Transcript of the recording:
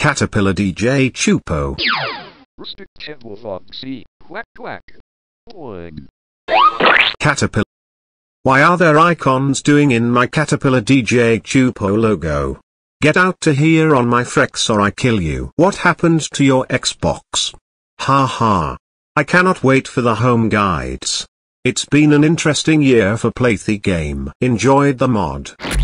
Caterpillar DJ Csupo. Quack quack. Wood. Caterpillar. Why are there icons doing in my Caterpillar DJ Csupo logo? Get out to here on my Frex or I kill you. What happened to your Xbox? Ha ha. I cannot wait for the home guides. It's been an interesting year for Playthy Game. Enjoyed the mod.